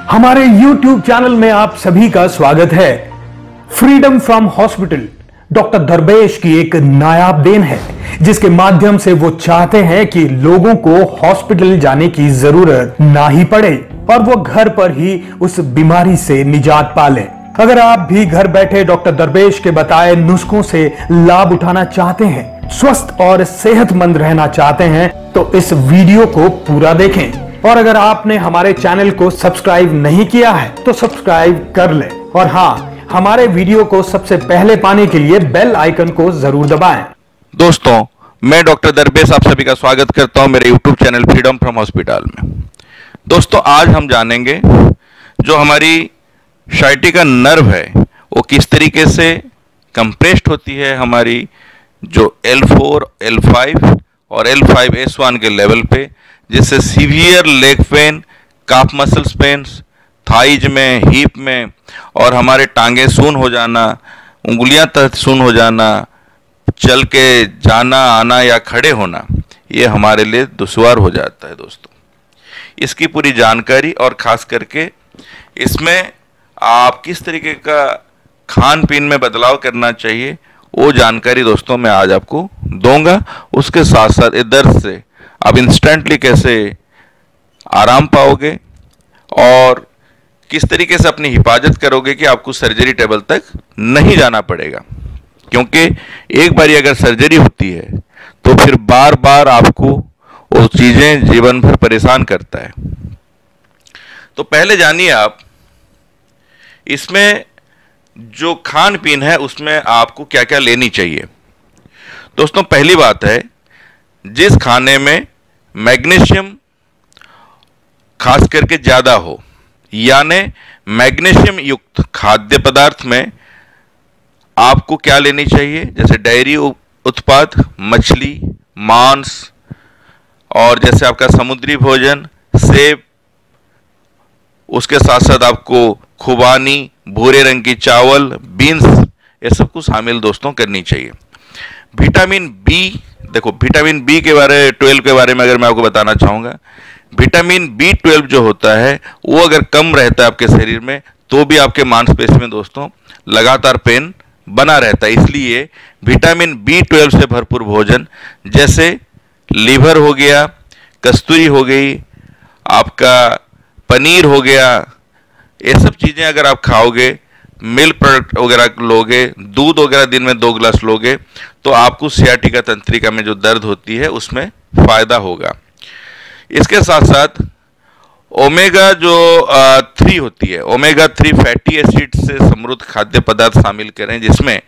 हमारे YouTube channel में आप सभी का स्वागत है। फ्रीडम फ्रॉम हॉस्पिटल डॉक्टर दरवेश की एक नायाब देन है, जिसके माध्यम से वो चाहते हैं कि लोगों को हॉस्पिटल जाने की जरूरत ना ही पड़े और वो घर पर ही उस बीमारी से निजात पा लें। अगर आप भी घर बैठे डॉक्टर दरवेश के बताए नुस्खों से लाभ उठाना चाहते हैं, स्वस्थ और सेहतमंद रहना चाहते हैं, तो इस वीडियो को पूरा देखें। और अगर आपने हमारे चैनल को सब्सक्राइब नहीं किया है तो सब्सक्राइब कर लें। और हाँ, हमारे वीडियो को सबसे पहले पाने के लिए बेल आइकन को जरूर दबाएं। दोस्तों, मैं डॉक्टर दरवेश आप सभी का स्वागत करता हूं मेरे YouTube channel freedom from hospital में। दोस्तों, आज हम जानेंगे जो हमारी शाइटिका नर्व है वो किस तरीके से कंप्रेस्ड होती है हमारी जो L4, L5 और L5S1 के लेवल पे, जिससे severe leg pain, calf muscles pains, thighs में, हिप में और हमारे टांगे सून हो जाना, उंगलियां तक सून हो जाना, चल के जाना आना या खड़े होना, ये हमारे लिए दुश्वार हो जाता है। दोस्तों, इसकी पूरी जानकारी और ख़ास करके इसमें आप किस तरीके का खान पीन में बदलाव करना चाहिए, वो जानकारी दोस्तों मैं आज आपको दूंगा। उसके साथ साथ इस दर्द से आप इंस्टेंटली कैसे आराम पाओगे और किस तरीके से अपनी हिफाजत करोगे कि आपको सर्जरी टेबल तक नहीं जाना पड़ेगा, क्योंकि एक बार अगर सर्जरी होती है तो फिर बार बार आपको वो चीज़ें जीवन भर परेशान करता है। तो पहले जानिए आप इसमें जो खान पीन है उसमें आपको क्या क्या लेनी चाहिए। दोस्तों, पहली बात है, जिस खाने में मैग्नीशियम खास करके ज़्यादा हो, यानी मैग्नीशियम युक्त खाद्य पदार्थ में आपको क्या लेनी चाहिए, जैसे डेयरी उत्पाद, मछली, मांस और जैसे आपका समुद्री भोजन, सेब, उसके साथ साथ आपको खुबानी, भूरे रंग की चावल, बीन्स, ये सब कुछ शामिल दोस्तों करनी चाहिए। विटामिन बी, देखो विटामिन बी के बारे 12 के बारे में अगर मैं आपको बताना चाहूँगा, विटामिन B12 जो होता है वो अगर कम रहता है आपके शरीर में तो भी आपके मांसपेशी में दोस्तों लगातार पेन बना रहता है। इसलिए विटामिन B12 से भरपूर भोजन जैसे लीवर हो गया, कस्तूरी हो गई, आपका पनीर हो गया, ये सब चीज़ें अगर आप खाओगे, मिल्क प्रोडक्ट वगैरह लोगे, दूध वगैरह दिन में 2 गिलास लोगे, तो आपको सियाटिका तंत्रिका में जो दर्द होती है उसमें फ़ायदा होगा। इसके साथ साथ ओमेगा जो 3 होती है, ओमेगा 3 फैटी एसिड से समृद्ध खाद्य पदार्थ शामिल करें, जिसमें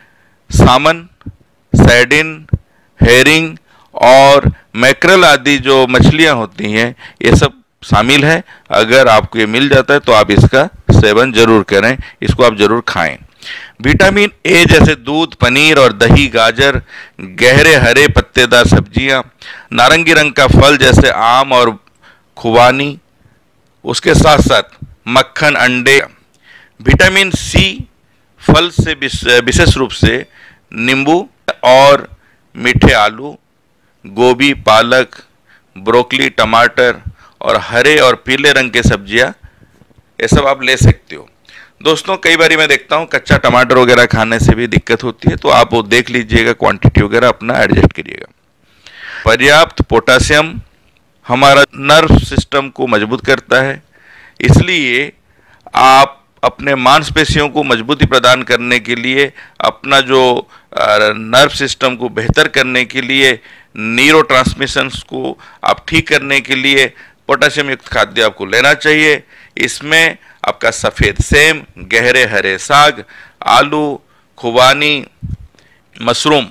सामन, सैर्डिन, हेरिंग और मैक्रल आदि जो मछलियां होती हैं ये सब शामिल है। अगर आपको ये मिल जाता है तो आप इसका सेवन जरूर करें, इसको आप जरूर खाएं। विटामिन ए जैसे दूध, पनीर और दही, गाजर, गहरे हरे पत्तेदार सब्जियां, नारंगी रंग का फल जैसे आम और खुबानी, उसके साथ साथ मक्खन, अंडे। विटामिन सी फल से विशेष रूप से नींबू और मीठे आलू, गोभी, पालक, ब्रोकली, टमाटर और हरे और पीले रंग के सब्जियां, ये सब आप ले सकते हो। दोस्तों, कई बार मैं देखता हूँ कच्चा टमाटर वगैरह खाने से भी दिक्कत होती है, तो आप वो देख लीजिएगा, क्वांटिटी वगैरह अपना एडजस्ट करिएगा। पर्याप्त पोटासियम हमारा नर्व सिस्टम को मजबूत करता है, इसलिए आप अपने मांसपेशियों को मजबूती प्रदान करने के लिए, अपना जो नर्व सिस्टम को बेहतर करने के लिए, न्यूरो ट्रांसमिशंस को आप ठीक करने के लिए पोटासियम युक्त खाद्य आपको लेना चाहिए। इसमें आपका सफ़ेद सेम, गहरे हरे साग, आलू, खुबानी, मशरूम,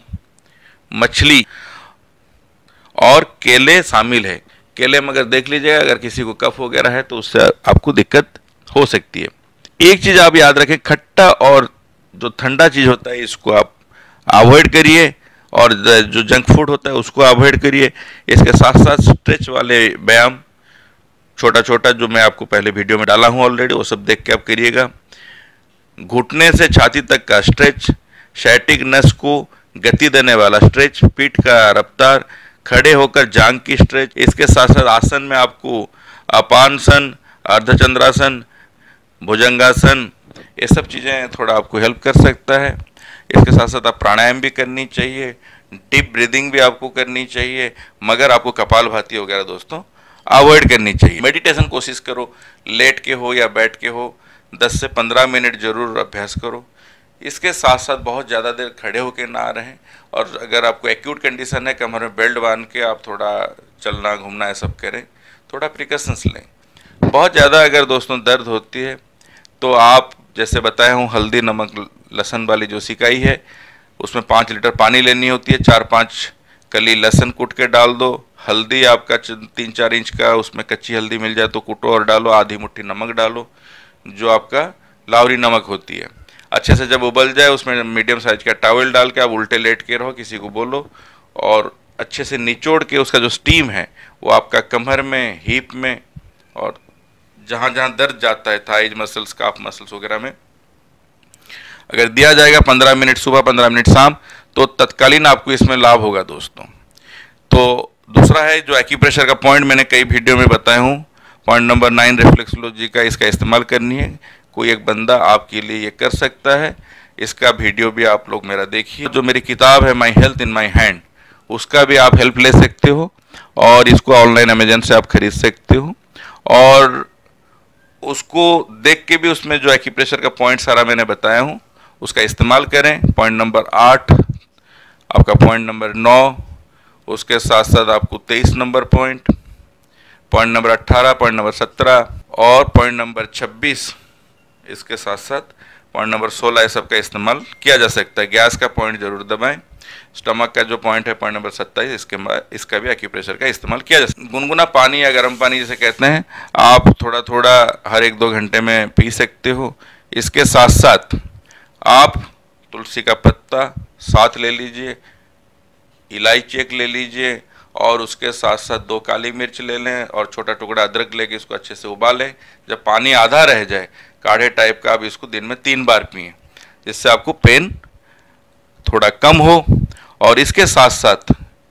मछली और केले शामिल है। केले में अगर देख लीजिएगा, अगर किसी को कफ वगैरह है तो उससे आपको दिक्कत हो सकती है। एक चीज़ आप याद रखें, खट्टा और जो ठंडा चीज़ होता है इसको आप अवॉइड करिए, और जो जंक फूड होता है उसको अवॉइड करिए। इसके साथ साथ स्ट्रेच वाले व्यायाम छोटा छोटा जो मैं आपको पहले वीडियो में डाला हूँ ऑलरेडी, वो सब देख के आप करिएगा। घुटने से छाती तक का स्ट्रेच, शैटिक नस को गति देने वाला स्ट्रेच, पीठ का रफ्तार, खड़े होकर जांग की स्ट्रेच। इसके साथ साथ आसन में आपको अपानसन, अर्धचंद्रासन, भुजंगासन, ये सब चीज़ें थोड़ा आपको हेल्प कर सकता है। इसके साथ साथ आप प्राणायाम भी करनी चाहिए, डीप ब्रीदिंग भी आपको करनी चाहिए, मगर आपको कपालभाति वगैरह दोस्तों अवॉइड करनी चाहिए। मेडिटेशन कोशिश करो, लेट के हो या बैठ के हो, 10 से 15 मिनट जरूर अभ्यास करो। इसके साथ साथ बहुत ज़्यादा देर खड़े होकर ना रहें, और अगर आपको एक्यूट कंडीशन है कमर में बेल्ट बांध के आप थोड़ा चलना घूमना ये सब करें, थोड़ा प्रिकॉशंस लें। बहुत ज़्यादा अगर दोस्तों दर्द होती है तो आप जैसे बताया हूँ, हल्दी नमक लहसुन वाली जो सिकाई है उसमें 5 लीटर पानी लेनी होती है, 4-5 कली लहसुन कूट के डाल दो, हल्दी आपका 3-4 इंच का उसमें कच्ची हल्दी मिल जाए तो कूटो और डालो, आधी मुट्ठी नमक डालो जो आपका लावरी नमक होती है। अच्छे से जब उबल जाए उसमें मीडियम साइज का टॉवल डाल के आप उल्टे लेट के रहो, किसी को बोलो, और अच्छे से निचोड़ के उसका जो स्टीम है वो आपका कमर में, हिप में और जहाँ जहाँ दर्द जाता है थाइज मसल्स, काफ मसल्स वगैरह में अगर दिया जाएगा 15 मिनट सुबह 15 मिनट शाम, तो तत्कालीन आपको इसमें लाभ होगा दोस्तों। तो दूसरा है जो एक्यूप्रेशर का पॉइंट, मैंने कई वीडियो में बताया हूँ, पॉइंट नंबर 9 रिफ्लेक्सोलॉजी का, इसका इस्तेमाल करनी है। कोई एक बंदा आपके लिए ये कर सकता है, इसका वीडियो भी आप लोग मेरा देखिए। जो मेरी किताब है my health in my hand, उसका भी आप हेल्प ले सकते हो, और इसको ऑनलाइन अमेजन से आप खरीद सकते हो, और उसको देख के भी उसमें जो एक्यूप्रेशर का पॉइंट सारा मैंने बताया हूँ उसका इस्तेमाल करें। पॉइंट नंबर 8, आपका पॉइंट नंबर 9, उसके साथ साथ आपको 23 number point number 18, point number 17 और पॉइंट नंबर 26, इसके साथ साथ पॉइंट नंबर 16, ये सब का इस्तेमाल किया जा सकता है। गैस का पॉइंट जरूर दबाएं। स्टमक का जो पॉइंट है पॉइंट नंबर 27, इसका भी एक्यूप्रेशर का इस्तेमाल किया जा सकता है। गुनगुना पानी या गर्म पानी जिसे कहते हैं, आप थोड़ा थोड़ा हर 1-2 घंटे में पी सकते हो। इसके साथ साथ आप तुलसी का पत्ता साथ ले लीजिए, इलायची एक ले लीजिए, और उसके साथ साथ 2 काली मिर्च ले लें और छोटा टुकड़ा अदरक लेके इसको अच्छे से उबालें। जब पानी आधा रह जाए काढ़े टाइप का, आप इसको दिन में 3 बार पिएं, जिससे आपको पेन थोड़ा कम हो। और इसके साथ साथ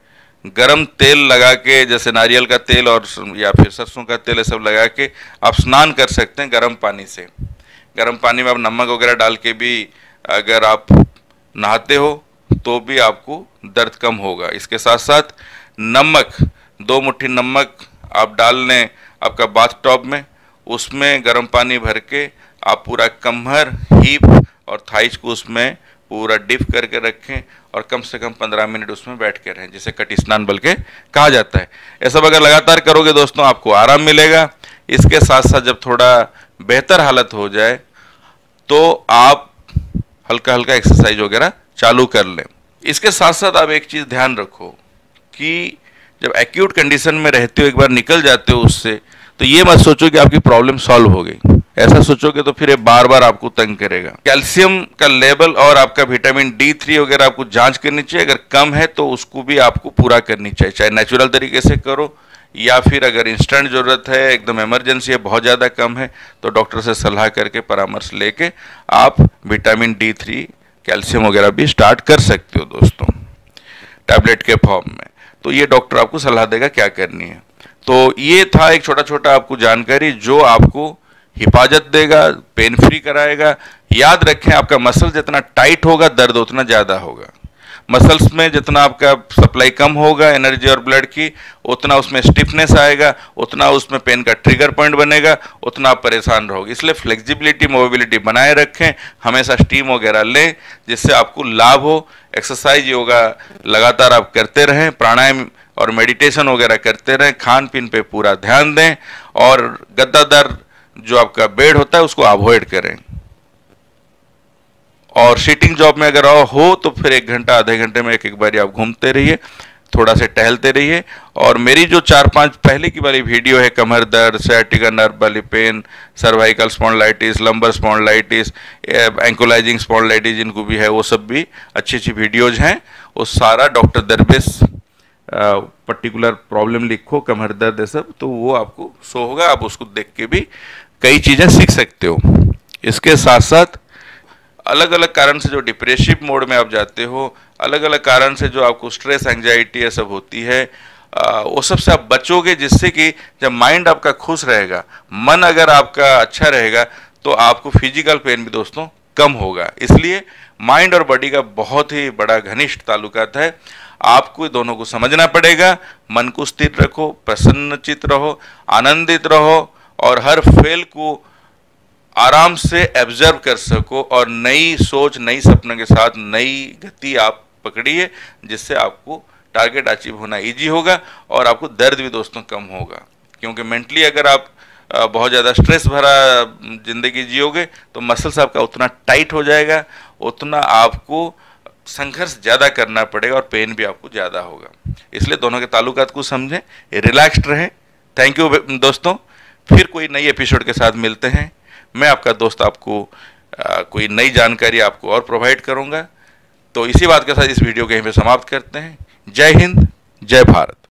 गरम तेल लगा के, जैसे नारियल का तेल और या फिर सरसों का तेल, ये सब लगा के आप स्नान कर सकते हैं गर्म पानी से। गर्म पानी में आप नमक वगैरह डाल के भी अगर आप नहाते हो तो भी आपको दर्द कम होगा। इसके साथ साथ नमक, 2 मुट्ठी नमक आप डाल लें आपका बाथ टब में, उसमें गर्म पानी भर के आप पूरा कमर, हिप और थाइज को उसमें पूरा डिप करके रखें, और कम से कम 15 मिनट उसमें बैठ के रहें, जिसे कटी स्नान बल्कि कहा जाता है। ये सब अगर लगातार करोगे दोस्तों आपको आराम मिलेगा। इसके साथ साथ जब थोड़ा बेहतर हालत हो जाए तो आप हल्का हल्का एक्सरसाइज वगैरह चालू कर लें। इसके साथ साथ आप एक चीज़ ध्यान रखो कि जब एक्यूट कंडीशन में रहते हो, एक बार निकल जाते हो उससे, तो ये मत सोचो कि आपकी प्रॉब्लम सॉल्व हो गई। ऐसा सोचोगे तो फिर ये बार बार आपको तंग करेगा। कैल्शियम का लेवल और आपका विटामिन D3 वगैरह आपको जांच करनी चाहिए। अगर कम है तो उसको भी आपको पूरा करनी चाहिए, चाहे नेचुरल तरीके से करो या फिर अगर इंस्टेंट ज़रूरत है, एकदम इमरजेंसी है, बहुत ज़्यादा कम है, तो डॉक्टर से सलाह करके परामर्श लेके आप विटामिन D3, कैल्शियम वगैरह भी स्टार्ट कर सकते हो दोस्तों, टैबलेट के फॉर्म में। तो ये डॉक्टर आपको सलाह देगा क्या करनी है। तो ये था एक छोटा छोटा आपको जानकारी जो आपको हिफाजत देगा, पेन फ्री कराएगा। याद रखें, आपका मसल जितना टाइट होगा दर्द उतना ज़्यादा होगा। मसल्स में जितना आपका सप्लाई कम होगा एनर्जी और ब्लड की, उतना उसमें स्टिफनेस आएगा, उतना उसमें पेन का ट्रिगर पॉइंट बनेगा, उतना आप परेशान रहोगे। इसलिए फ्लेक्सिबिलिटी, मोबिलिटी बनाए रखें, हमेशा स्टीम वगैरह लें जिससे आपको लाभ हो। एक्सरसाइज, योगा लगातार आप करते रहें, प्राणायाम और मेडिटेशन वगैरह करते रहें, खान पीन पे पूरा ध्यान दें, और गद्दादार जो आपका बेड होता है उसको अवॉइड करें। और सीटिंग जॉब में अगर हो तो फिर 1 घंटा आधे घंटे में एक बार आप घूमते रहिए, थोड़ा से टहलते रहिए। और मेरी जो 4-5 पहले की वाली वीडियो है, कमर दर्द, सciatica नर्व वाली pain, cervical spondylitis, lumbar spondylitis, ankylosing spondylitis जिनको भी है, वो सब भी अच्छी अच्छी वीडियोज हैं। वो सारा डॉक्टर दरबेश पर्टिकुलर प्रॉब्लम लिखो, कमर दर्द है सब, तो वो आपको शो होगा, आप उसको देख के भी कई चीज़ें सीख सकते हो। इसके साथ साथ अलग अलग कारण से जो डिप्रेसिव मोड में आप जाते हो, अलग अलग कारण से जो आपको स्ट्रेस, एंजाइटी ये सब होती है, वो सबसे आप बचोगे, जिससे कि जब माइंड आपका खुश रहेगा, मन अगर आपका अच्छा रहेगा, तो आपको फिजिकल पेन भी दोस्तों कम होगा। इसलिए माइंड और बॉडी का बहुत ही बड़ा घनिष्ठ ताल्लुकात है। आपको दोनों को समझना पड़ेगा। मन को स्थिर रखो, प्रसन्नचित रहो, आनंदित रहो और हर फेल को आराम से एब्जर्व कर सको और नई सोच, नई सपनों के साथ नई गति आप पकड़िए, जिससे आपको टारगेट अचीव होना इजी होगा और आपको दर्द भी दोस्तों कम होगा। क्योंकि मेंटली अगर आप बहुत ज़्यादा स्ट्रेस भरा जिंदगी जियोगे तो मसल्स आपका उतना टाइट हो जाएगा, उतना आपको संघर्ष ज़्यादा करना पड़ेगा और पेन भी आपको ज़्यादा होगा। इसलिए दोनों के ताल्लुकात को समझें, रिलैक्स्ड रहें। थैंक यू दोस्तों, फिर कोई नई एपिसोड के साथ मिलते हैं। मैं आपका दोस्त आपको कोई नई जानकारी आपको और प्रोवाइड करूंगा। तो इसी बात के साथ इस वीडियो को यहीं पे समाप्त करते हैं। जय हिंद, जय भारत।